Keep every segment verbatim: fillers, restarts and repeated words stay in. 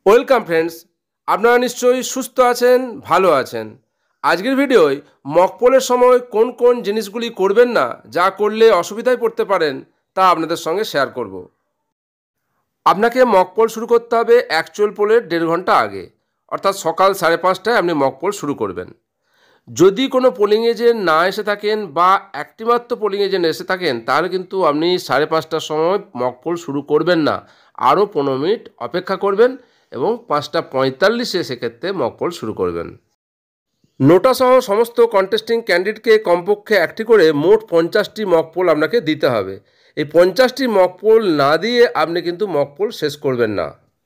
Welcome friends, আপনারা নিশ্চয়ই সুস্থ আছেন, ভালো আছেন। আজকের ভিডিওয় মকপোলের সময় কোন কোন জিনিসগুলি করবেন না, যা করলে অসুবিধায় পড়তে পারেন, তা আপনাদের সঙ্গে শেয়ার করব। আপনাকে মকপোল শুরু করতে হবে অ্যাকচুয়াল পোলের দেড় ঘন্টা আগে, অর্থাৎ সকাল সাড়ে পাঁচটায় আপনি মকপোল শুরু করবেন। যদি কোনো পোলিং এজেন্ট না এসে থাকেন বা একটিমাত্র পোলিং এজেন্ট এসে থাকেন, তাহলে কিন্তু আপনি সাড়ে পাঁচটার সময় মকপোল শুরু করবেন না, আরও পনেরো মিনিট অপেক্ষা করবেন এবং পাঁচটা পঁয়তাল্লিশে সেক্ষেত্রে মকপোল শুরু করবেন। নোটাসহ সমস্ত কন্টেস্টিং ক্যান্ডিডেটকে কমপক্ষে একটি করে মোট পঞ্চাশটি মকপোল আপনাকে দিতে হবে। এই পঞ্চাশটি মকপোল না দিয়ে আপনি কিন্তু মকপোল শেষ করবেন না।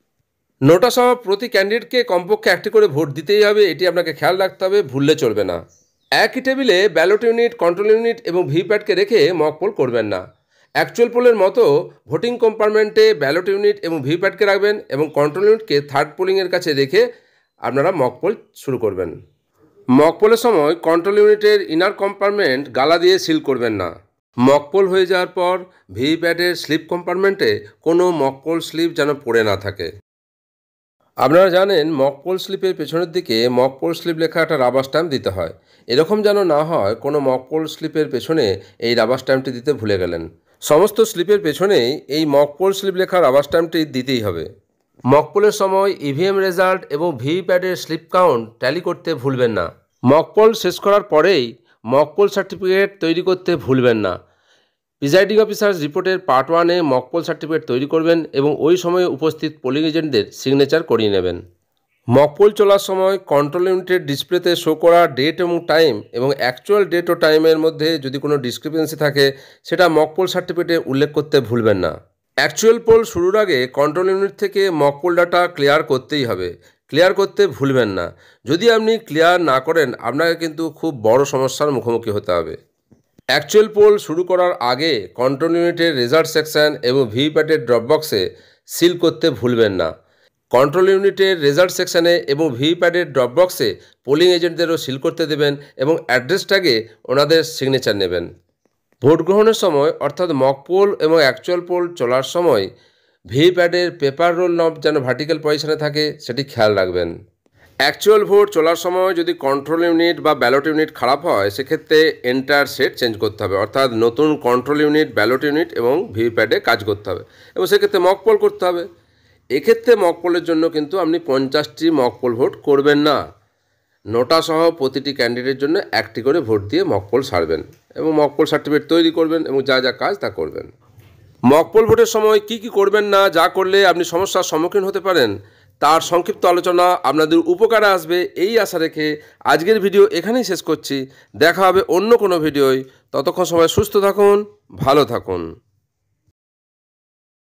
নোটাসহ প্রতি ক্যান্ডিডেটকে কমপক্ষে একটি করে ভোট দিতেই হবে, এটি আপনাকে খেয়াল রাখতে হবে, ভুললে চলবে না। একই টেবিলে ব্যালট ইউনিট, কন্ট্রোল ইউনিট এবং ভিভিপ্যাটকে রেখে মকপোল করবেন না। অ্যাকচুয়াল পোলের মতো ভোটিং কম্পার্টমেন্টে ব্যালট ইউনিট এবং ভিভিপ্যাটকে রাখবেন এবং কন্ট্রোল ইউনিটকে থার্ড পোলিংয়ের কাছে রেখে আপনারা মকপোল শুরু করবেন। মকপোলের সময় কন্ট্রোল ইউনিটের ইনার কম্পার্টমেন্ট গালা দিয়ে সিল করবেন না। মকপোল হয়ে যাওয়ার পর ভিভিপ্যাটের স্লিপ কম্পার্টমেন্টে কোনো মকপোল স্লিপ যেন পড়ে না থাকে। আপনারা জানেন মকপোল স্লিপের পেছনের দিকে মকপোল স্লিপ লেখা একটা রাবার স্ট্যাম্প দিতে হয়। এরকম যেন না হয় কোনো মকপোল স্লিপের পেছনে এই রাবার স্ট্যাম্পটি দিতে ভুলে গেলেন। সমস্ত স্লিপের পেছনেই এই মকপোল স্লিপ লেখা রাবার স্ট্যাম্পটি দিতেই হবে। মকপোলের সময় ইভিএম রেজাল্ট এবং ভিভিপ্যাটের স্লিপ কাউন্ট ট্যালি করতে ভুলবেন না। মকপোল শেষ করার পরেই মকপোল সার্টিফিকেট তৈরি করতে ভুলবেন না। প্রিজাইডিং অফিসার রিপোর্টের পার্ট ওয়ানে মকপোল সার্টিফিকেট তৈরি করবেন এবং ওই সময়ে উপস্থিত পোলিং এজেন্টদের সিগনেচার করিয়ে নেবেন। মকপোল চলার সময় কন্ট্রোল ইউনিটের ডিসপ্লেতে শো করা ডেট এবং টাইম এবং অ্যাকচুয়াল ডেট ও টাইমের মধ্যে যদি কোনো ডিসক্রিপেন্সি থাকে, সেটা মকপোল সার্টিফিকেটে উল্লেখ করতে ভুলবেন না। অ্যাকচুয়াল পোল শুরুর আগে কন্ট্রোল ইউনিট থেকে মকপোল ডাটা ক্লিয়ার করতেই হবে, ক্লিয়ার করতে ভুলবেন না। যদি আপনি ক্লিয়ার না করেন, আপনাকে কিন্তু খুব বড় সমস্যার মুখোমুখি হতে হবে। অ্যাকচুয়াল পোল শুরু করার আগে কন্ট্রোল ইউনিটের রেজাল্ট সেকশন এবং ভিভিপ্যাটের ড্রপবক্সে সিল করতে ভুলবেন না। কন্ট্রোল ইউনিটের রেজাল্ট সেকশানে এবং ভিভিপ্যাটের ড্রপবক্সে পোলিং এজেন্টদেরও সিল করতে দেবেন এবং অ্যাড্রেস ট্যাগে ওনাদের সিগনেচার নেবেন। ভোট গ্রহণের সময় অর্থাৎ মক পোল এবং অ্যাকচুয়াল পোল চলার সময় ভিভিপ্যাটের পেপার রোল নব যেন ভার্টিক্যাল পজিশনে থাকে, সেটি খেয়াল রাখবেন। অ্যাকচুয়াল ভোট চলার সময় যদি কন্ট্রোল ইউনিট বা ব্যালট ইউনিট খারাপ হয়, সেক্ষেত্রে এন্টায়ার সেট চেঞ্জ করতে হবে, অর্থাৎ নতুন কন্ট্রোল ইউনিট, ব্যালট ইউনিট এবং ভিভিপ্যাটে কাজ করতে হবে এবং সেক্ষেত্রে মক পোল করতে হবে। এক্ষেত্রে মকপোলের জন্য কিন্তু আপনি পঞ্চাশটি মকপোল ভোট করবেন না। নোটাসহ প্রতিটি ক্যান্ডিডেটের জন্য একটি করে ভোট দিয়ে মকপোল সারবেন এবং মকপোল সার্টিফিকেট তৈরি করবেন এবং যা যা কাজ তা করবেন। মকপোল ভোটের সময় কি কি করবেন না, যা করলে আপনি সমস্যার সম্মুখীন হতে পারেন, তার সংক্ষিপ্ত আলোচনা আপনাদের উপকারে আসবে এই আশা রেখে আজকের ভিডিও এখানেই শেষ করছি। দেখা হবে অন্য কোনো ভিডিওয়। ততক্ষণ সবাই সুস্থ থাকুন, ভালো থাকুন।